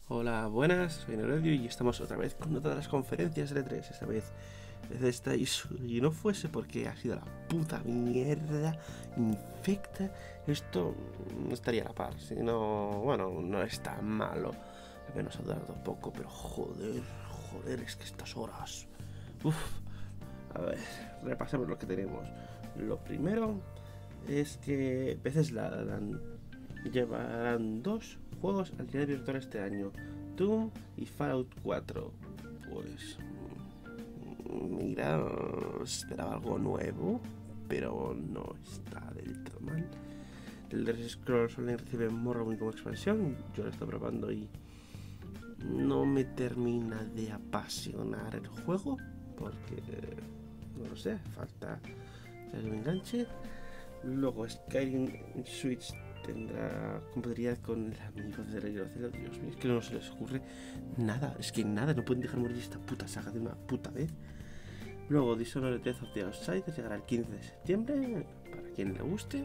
Hola, buenas, soy Nerodio y estamos otra vez con otra de las conferencias de E3. Esta vez desde esta y no fuese porque ha sido la puta mierda infecta, esto no estaría a la par. Si no, bueno, no es tan malo. Al menos ha durado poco, pero joder, es que estas horas. Uf. A ver, repasemos lo que tenemos. Lo primero es que Bethesda llevarán dos juegos al realidad virtual este año, Doom y Fallout 4. Pues mira, esperaba algo nuevo, pero no está del todo mal. El Elder Scrolls Online recibe Morrowind como expansión. Yo lo estoy probando y no me termina de apasionar el juego porque no lo sé, falta que me enganche. Luego Skyrim Switch tendrá compatibilidad con el amigo de Rey de Zelda. Dios mío, es que no se les ocurre nada. Es que nada, no pueden dejar morir esta puta saga de una puta vez. Luego Dishonored Death of the Outsiders llegará el 15 de septiembre, para quien le guste.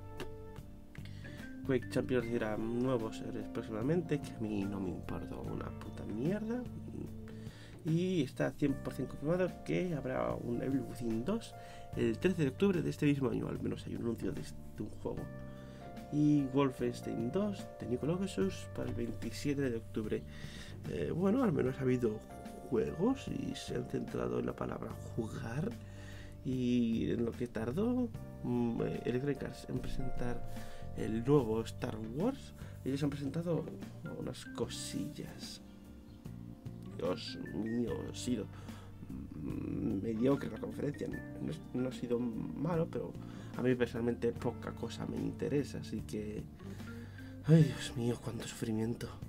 Quake Champions recibirá nuevos héroes próximamente, que a mí no me importa una puta mierda. Y está 100% confirmado que habrá un Evil Within 2 el 13 de octubre de este mismo año. Al menos hay un anuncio de un juego. Y Wolfenstein 2 de Nicologesus para el 27 de octubre. Bueno, al menos ha habido juegos y se han centrado en la palabra jugar. Y en lo que tardó Electronic Arts en presentar el nuevo Star Wars, ellos han presentado unas cosillas. Dios mío, ha sido mediocre la conferencia. No ha sido malo, pero a mí personalmente poca cosa me interesa, así que... Ay, Dios mío, cuánto sufrimiento.